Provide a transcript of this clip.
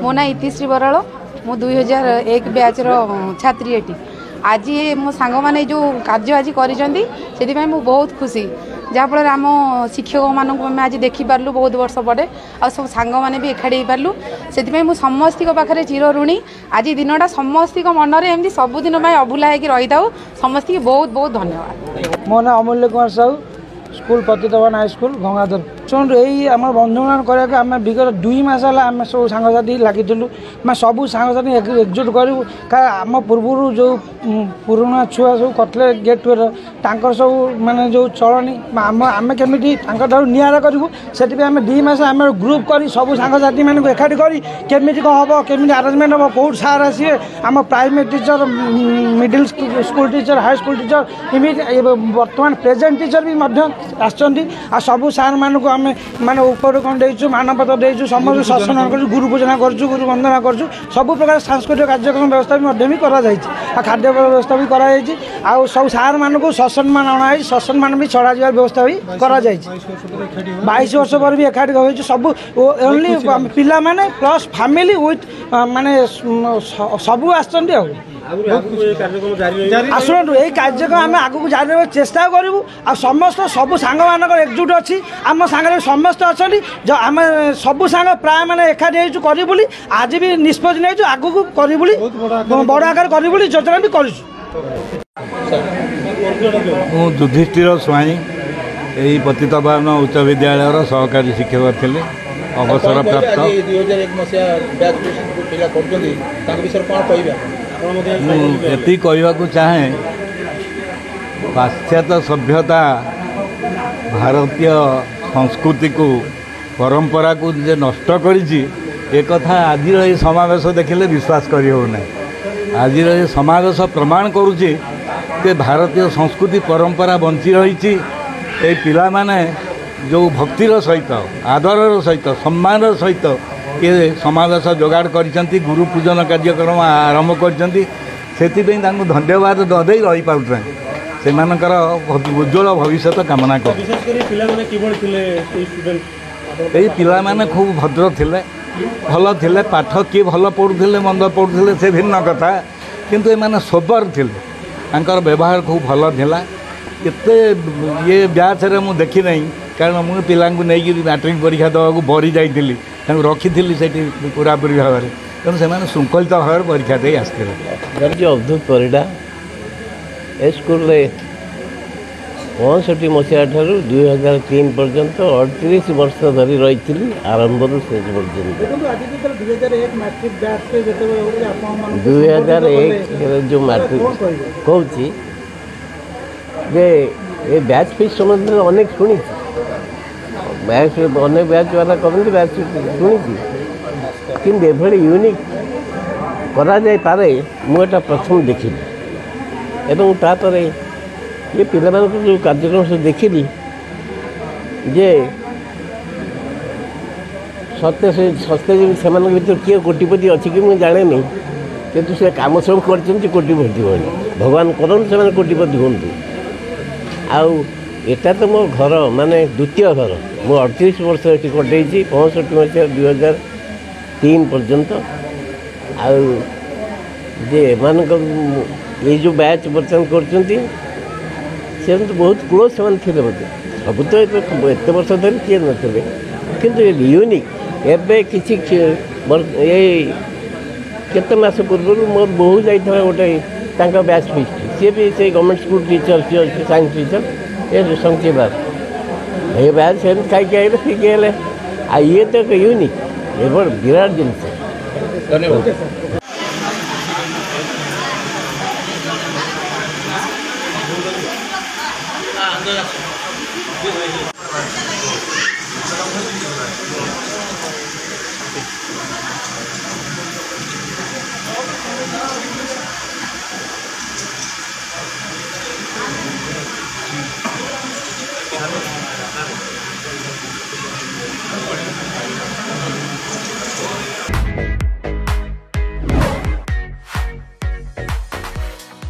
मो ना इतिश्री बराल मु 2001 बैच छात्री एटी आज मो सांग मैंने जो कार्य आज करें मु बहुत खुशी जहाँफल आम शिक्षक मानक आज देखिपारू बहुत वर्ष पड़े आ सब सांग मैंने भी एखाड़ी पार्लु से मुझ समस्त पाखे चिर ऋणी आज दिनटा समस्त मनरे एमती सबुदिन अभुला होगी रही था समस्त बहुत बहुत धन्यवाद। मो ना Amulya Kumar Sahu school Patitaban high school Gangadhar शुणु यही आम बंधुमान कराया आम विगत 2 मास आम सब सांगसाथी लगी मैं सबू सांगसाथी एकजुट करूँ आम पूर्व जो पुराणा छुआ सब करते गेट टुगेदर सब माने जो चलनी आम केमी निरा करूँ से आम 2 मास आम ग्रुप कर सब सांगसाथी मानक एकाठी कर केमी कौन हम केमी आरेंजमेंट हम कौट सार आसवे आम primary teacher middle school teacher high school teacher बर्तमान प्रेजेंट टीचर भी आ सबू सार मानक आम माने ऊपर कौन देचु मानपत्र देचु समस्त शासन कर गुरु पूजना करूँ गुरु वंदना करूँ सब प्रकार सांस्कृतिक कार्यक्रम व्यवस्था भी खाद्य व्यवस्था भी कराई सब सार मानक सम्मान अणाई सम्मान भी चढ़ा जा व्यवस्था भी करा 22 वर्ष पर भी एकाठी हो सब ओनली पिला माने प्लस फैमिली विथ माने सबू आसुँ शुणु यही कार्यक्रम आम आगू जारी रखा चेष्टा करूँ आ समस्त सबू सांग मानक एकजुट अच्छी आम सांगे समस्त अच्छा जो आम सबू सांग प्राय मैंने एकाठी कर आज भी निष्पत्ति नहीं आगू कर बड़ आकार कर योजना भी कर युधिष्ठिर स्वाई यही पतितपावन उच्च विद्यालय सहकारी शिक्षक थे अवसर प्राप्त 2001 मसीहा ये कहवाक चाहे पाश्चात्य सभ्यता भारतीय संस्कृति को परंपरा को जे नष्ट कथा आज ये समावेश देखिले विश्वास करी होना आज ये समावेश प्रमाण करुच्ची कि भारतीय संस्कृति परंपरा बंची रही पिला माने जो भक्तिर सहित आदर सहित सम्मान सहित ये समावेश जोगाड़ कर गुरु पूजन कार्यक्रम आरंभ कर धन्यवाद नदे रही पारे से उज्ज्वल भविष्य कामना कर पिला माने खूब भद्र थिले भल थिले पाठ किए भल पढ़ुले मंद पढ़ुले से भिन्न कथा किंतु ये सोबर थिले तांकर व्यवहार खूब भल थिला केते ये ब्याच रे मु देखि नहीं कारण मुझे पिला नहीं मैट्रिक परीक्षा देवाक बरी जाइली रखी से पूरापूरी भाव में तेणु से श्रृंखलित भाव परीक्षा दे आसते अवधूत परिडा ए स्कूल 65 मसीहा ठारू 2003 पर्यंत 38 वर्ष धरी रही आरंभ शेष पर्यंत 2001 जो मैट्रिक कहूँ ये बैच फीस संबंध अनेक शुणी बैच अनेक बैच वाला कहते बैच शुणी कि यूनिक करा जाए पारे मुझे प्रथम देखिली एवं तापर ये पिला जो कार्यक्रम सब देखिली जे सत्य से सत्य से भर किए कोटिपति अच्छी कि मुझे जाने नहीं किंतु से कम सब कर कोटिपति भाई भगवान करन से कोटिपति हूँ आउ एटा तो मो घर माने द्वितीय घर मो 38 वर्ष कटे 65 मसीहा 2003 पर्यंत आन ये जो बैच बर्तमान कर बहुत क्लोज से थे बोलते सब तो एत वर्ष धरी किए नथिले किंतु यूनिक एबे किछि ये केते मास पूर्व मोर बहु जाइथा गोटे तांका बैच फीस सी भी से गवर्नमेंट स्कूल टीचर सी साइंस टीचर ये संख्या बात ये बैच से खाई आए फिर आ ये तो यूनिक ये बड़ विराट जिनस धन्यवाद। आंदोलन